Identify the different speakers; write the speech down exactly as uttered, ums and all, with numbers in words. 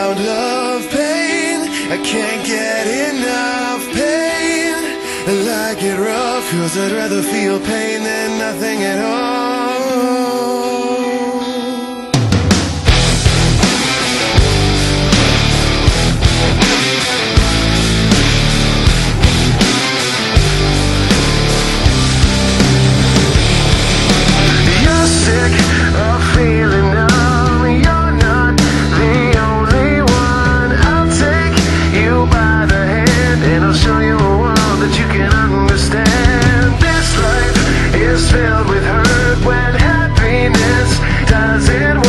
Speaker 1: sound of pain. I can't get enough pain. I like it rough, cause I'd rather feel pain than nothing at all. You're sick of feeling numb. You're not the only one. I'll take you by the hand and I'll show you a world that you can understand. This life is filled with hurt when happiness doesn't